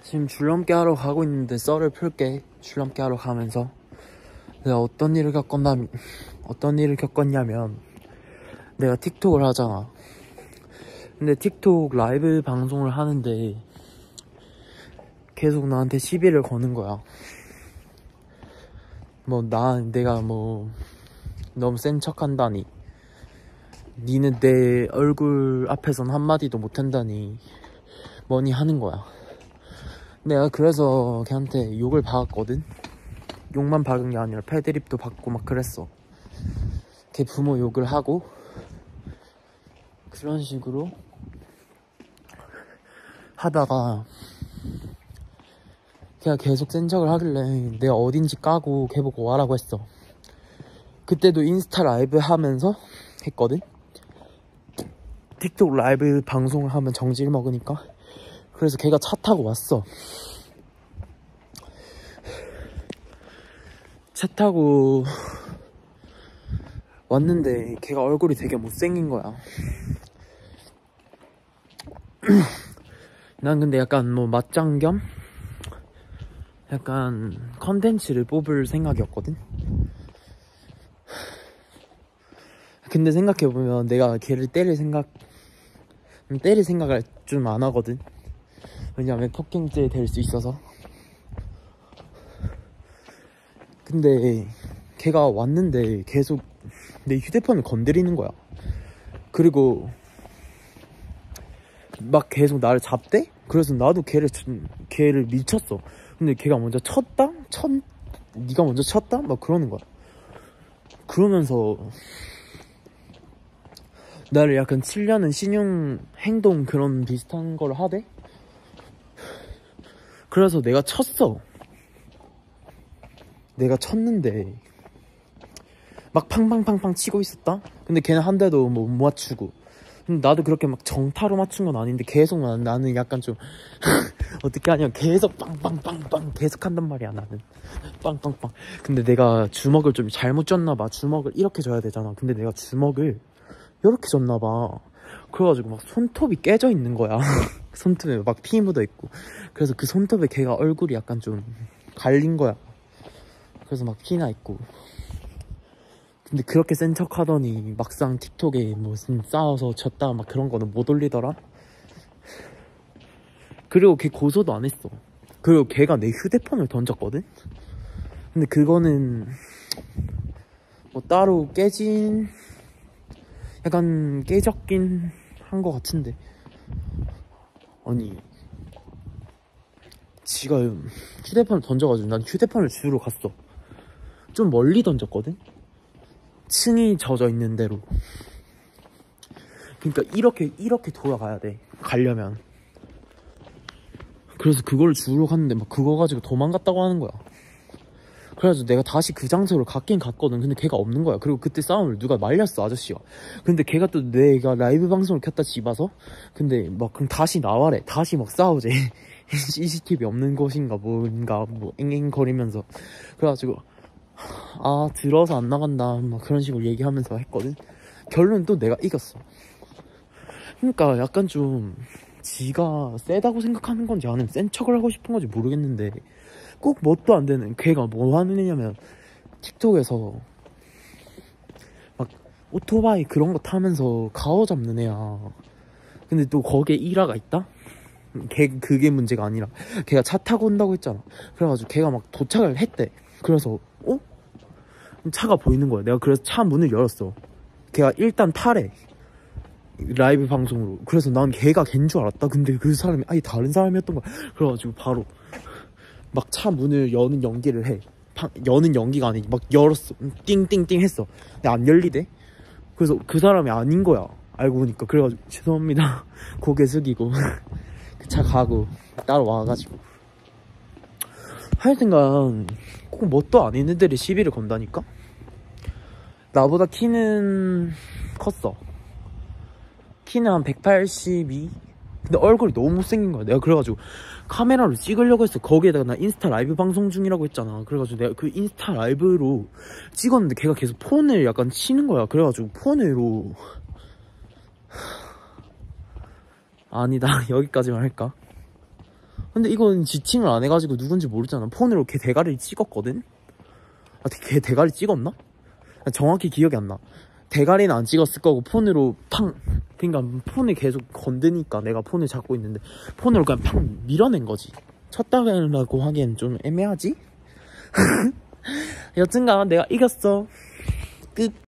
지금 줄넘기 하러 가고 있는데 썰을 풀게. 줄넘기 하러 가면서 내가 어떤 일을 겪었냐면 내가 틱톡을 하잖아. 근데 틱톡 라이브 방송을 하는데 계속 나한테 시비를 거는 거야. 내가 너무 센 척 한다니, 니는 내 얼굴 앞에선 한마디도 못한다니 뭐니 하는 거야. 내가 그래서 걔한테 욕을 박았거든. 욕만 박은 게 아니라 패드립도 받고 막 그랬어. 걔 부모 욕을 하고 그런 식으로 하다가 걔가 계속 센 척을 하길래 내가 어딘지 까고 걔 보고 와라고 했어. 그때도 인스타 라이브 하면서 했거든. 틱톡 라이브 방송을 하면 정지를 먹으니까. 그래서 걔가 차 타고 왔어. 차 타고 왔는데 걔가 얼굴이 되게 못생긴 거야. 난 근데 약간 맞짱 겸 약간 컨텐츠를 뽑을 생각이었거든. 근데 생각해보면 내가 걔를 때릴 생각을 좀 안 하거든. 왜냐면 폭행죄 될 수 있어서. 근데 걔가 왔는데 계속 내 휴대폰을 건드리는 거야. 그리고 막 계속 나를 잡대? 그래서 나도 걔를 밀쳤어. 근데 걔가 먼저 쳤다? 네가 먼저 쳤다? 막 그러는 거야. 그러면서 나를 약간 치려는 신용 행동 그런 비슷한 걸 하대? 그래서 내가 쳤어. 내가 쳤는데 막 팡팡팡팡 치고 있었다? 근데 걔는 한 대도 못 맞추고. 근데 나도 그렇게 막 정타로 맞춘 건 아닌데 계속 나는 약간 좀 어떻게 하냐면 계속 빵빵빵빵 계속 한단 말이야. 나는 빵빵빵. 근데 내가 주먹을 좀 잘못 줬나봐. 주먹을 이렇게 줘야 되잖아. 근데 내가 주먹을 이렇게 줬나봐. 그래가지고 막 손톱이 깨져 있는 거야. 손톱에 막 피 묻어 있고. 그래서 그 손톱에 걔가 얼굴이 약간 좀 갈린 거야. 그래서 막 피나 있고. 근데 그렇게 센 척 하더니 막상 틱톡에 무슨 싸워서 졌다 막 그런 거는 못 올리더라. 그리고 걔 고소도 안 했어. 그리고 걔가 내 휴대폰을 던졌거든. 근데 그거는 따로 약간 깨졌긴 한 거 같은데. 아니 지가 휴대폰을 던져가지고 난 휴대폰을 주우러 갔어. 좀 멀리 던졌거든. 층이 젖어 있는 데로. 그러니까 이렇게 돌아가야 돼 가려면. 그래서 그걸 주우러 갔는데 막 그거 가지고 도망갔다고 하는 거야. 그래가지고 내가 다시 그 장소를 갔긴 갔거든. 근데 걔가 없는 거야. 그리고 그때 싸움을 누가 말렸어, 아저씨가. 근데 걔가 또 내가 라이브 방송을 켰다 집어서. 근데 막 그럼 다시 나와래. 다시 막 싸우재. CCTV 없는 곳인가 뭔가 앵앵거리면서. 그래가지고 들어서 안 나간다 막 그런 식으로 얘기하면서 했거든. 결론은 또 내가 이겼어. 그러니까 약간 좀 지가 세다고 생각하는 건지 아니면 센 척을 하고 싶은 건지 모르겠는데 꼭 뭣도 안 되는 걔가 뭐 하는 애냐면 틱톡에서 막 오토바이 그런 거 타면서 가오 잡는 애야. 근데 또 거기에 일화가 있다? 그게 문제가 아니라 걔가 차 타고 온다고 했잖아. 그래가지고 걔가 막 도착을 했대. 그래서 차가 보이는 거야. 내가 그래서 차 문을 열었어. 걔가 일단 타래, 라이브 방송으로. 그래서 난 걔가 걘 줄 알았다. 근데 그 사람이 아예 다른 사람이었던 거야. 그래가지고 바로 막 차 문을 여는 연기를 해. 여는 연기가 아니지, 막 열었어. 띵띵띵 했어. 근데 안 열리대. 그래서 그 사람이 아닌 거야, 알고 보니까. 그래가지고 죄송합니다 고개 숙이고 그 차 가고 따라와가지고. 하여튼간 꼭 뭣도 아닌 애들이 시비를 건다니까. 나보다 키는 컸어. 키는 한 182? 근데 얼굴이 너무 못생긴 거야. 내가 그래가지고 카메라로 찍으려고 했어. 거기에다가 나 인스타 라이브 방송 중이라고 했잖아. 그래가지고 내가 그 인스타 라이브로 찍었는데 걔가 계속 폰을 약간 치는 거야. 그래가지고 폰으로 아니다 여기까지만 할까? 근데 이건 지칭을 안 해가지고 누군지 모르잖아. 폰으로 걔 대가리를 찍었거든? 아, 걔 대가리 찍었나? 정확히 기억이 안 나. 대가리는 안 찍었을 거고 폰으로 팡, 그러니까 폰을 계속 건드니까 내가 폰을 잡고 있는데 폰으로 그냥 팡 밀어낸 거지. 쳤다고 하기엔 좀 애매하지? 여튼간 내가 이겼어. 끝.